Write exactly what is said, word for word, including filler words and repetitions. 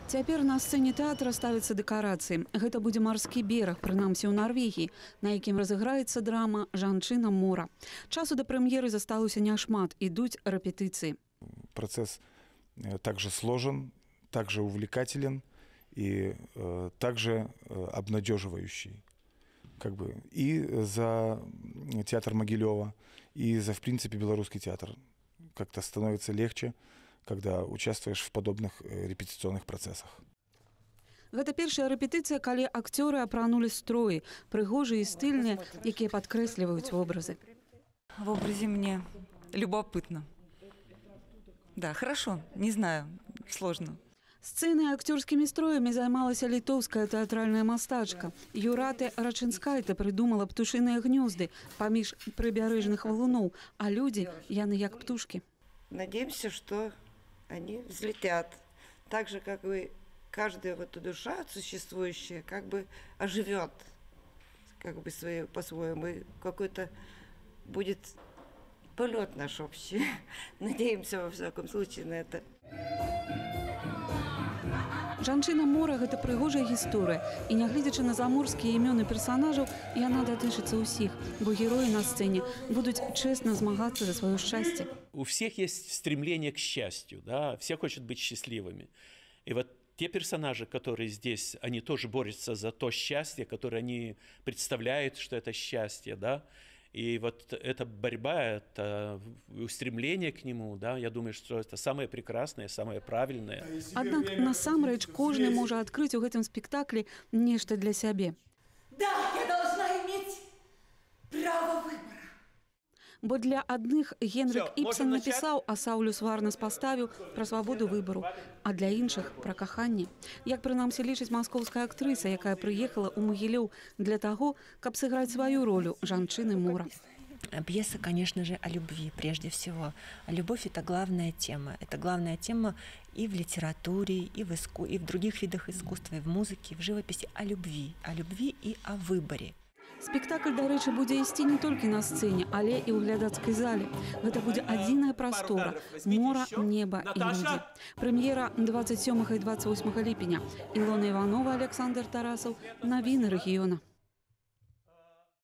Цяпер на сцэне тэатра ставяцца дэкарацыі. Гэта будзе марскі бераг, прынамсі ў Нарвегіі, на якім разыграецца драма «Жанчына мора». Часу да прэм'еры засталося няшмат, ідуць рэпетыцыі. Процесс также сложен, также увлекателен и э, также э, обнадеживающий. Как бы и за театр Могилева, и за, в принципе, белорусский театр. Как-то становится легче, когда участвуешь в подобных репетиционных процессах. Гэта першая рэпетыцыя, калі акцёры апранулі строі, прыгожыя і стыльныя, якія падкрэсліваюць вобразы. В образе мне любопытно. Да, хорошо, не знаю, сложно. Сцэнай акцёрскімі строямі займалася літоўская тэатральная мастачка. Юрате Рачынскайта прыдумала птушыныя гнёзды паміж прыбярэжных валуноў, а людзі, яны як птушкі. Надеемся, что они взлетят. Так же, как и каждая вот душа существующая, как бы оживет, как бы по-своему, и какой-то будет полет наш общий. Надеемся, во всяком случае, на это. «Жанчына мора» – гэта прыгожая гісторыя. І нягледзячы на заморскія імёны персанажаў, яна датычыцца ўсіх, бо героі на сцэне будуць честно змагацца за свое счастье. У всех есть стремление к счастью, да? Все хотят быть счастливыми. И вот те персонажи, которые здесь, они тоже борются за то счастье, которое они представляют, что это счастье, да? И вот эта борьба, это устремление к нему, да, я думаю, что это самое прекрасное, самое правильное. Аднак насамрэч кожны можа адкрыць у гэтым спектаклі нешта для сябе. Да, я должна иметь право выбора. Бо для адных Генрик Іпсен напісаў, а Саулюс Варнес паставіў пра свабоду выбару, а для іншых пра каханне. Як прынамсі лічыць маскоўская актрыса, якая прыехала ў Могилёў для таго, каб сыграць сваю ролю жанчыны мора. Пьеса, конечно же, о любви прежде всего. Любовь – это главная тема. Это главная тема и в литературе, и в, иску... и в других видах искусства, и в музыке, и в живописи. О любви. О любви и о выборе. Спектакль, дарэчы, будзе ісці не толькі на сцэне, але і ў глядацкай зале. Гэта будзе адзіная прастора – мора, неба і людзі. Прэм'ера двадцать сёмага і двадцать восьмага ліпеня. Ілона Іванова, Александр Тарасаў. Навіны рэгіёна.